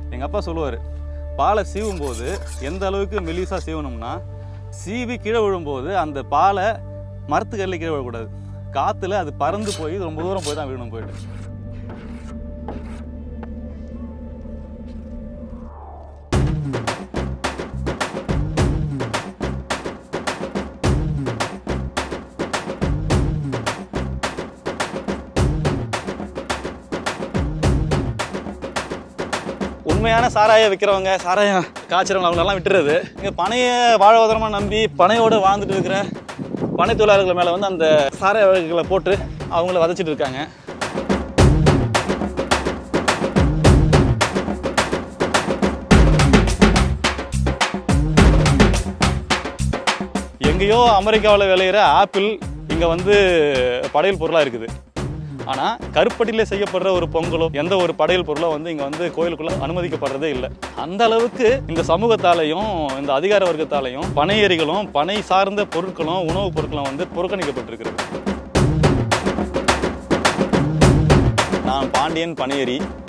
எங்கள் அப்பா சொல்லுவார், பாலை சீவும் போது எந்த அளவுக்கு மெலிசாக சீவணும்னா, சீவி கீழே விழும்போது அந்த பாலை மரத்துக்கல்ல கீழே விழக்கூடாது, காற்றுல அது பறந்து போய் ரொம்ப தூரம் போய் தான் விழணும் போயிட்டு. உண்மையான சாராயம் விற்கிறவங்க, சாராயம் காய்ச்சறவங்க அவங்களெல்லாம் விட்டுறது. இங்கே பனையை வாழ்வாதாரமாக நம்பி பனையோடு வாழ்ந்துட்டு இருக்கிற பனை தொழிலாளர்கள் மேலே வந்து அந்த சாராய வகைகளை போட்டு அவங்கள வதச்சிட்டு இருக்காங்க. எங்கேயோ அமெரிக்காவில் விளையிற ஆப்பிள் இங்கே வந்து படையல் பொருளாக இருக்குது. ஆனால் கருப்பட்டியில் செய்யப்படுற ஒரு பொங்கலோ எந்த ஒரு படையல் பொருளோ வந்து இங்கே வந்து கோயிலுக்குள்ளே அனுமதிக்கப்படுறதே இல்லை. அந்த அளவுக்கு இந்த சமூகத்தாலையும் இந்த அதிகார வர்க்கத்தாலையும் பனையேறிகளும் பனை சார்ந்த பொருட்களும் உணவுப் பொருட்களும் வந்து புறக்கணிக்கப்பட்டிருக்கிறது. நான் பாண்டியன் பனையேறி.